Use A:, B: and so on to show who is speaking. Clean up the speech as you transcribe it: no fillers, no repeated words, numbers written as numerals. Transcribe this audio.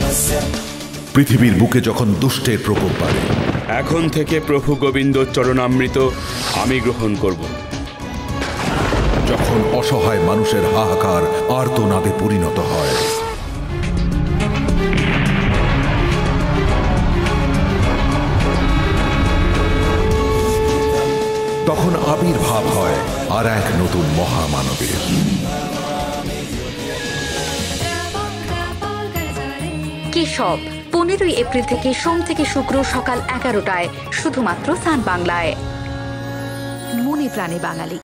A: পৃথিবীর বুকে যখন দুষ্টের প্রকোপ বাড়ে,
B: এখন থেকে প্রভু গোবিন্দ চরণামৃত আমি গ্রহণ করব।
A: যখন অসহায় মানুষের হাহাকার আর্তনাদে পরিণত হয়, তখন আবির্ভাব হয় আর এক নতুন মহামানবের।
C: কেশব 15 এপ্রিল থেকে সোম থেকে শুক্র সকাল 11টায় শুধুমাত্র সান বাংলায়। মনে প্রাণে বাঙালি।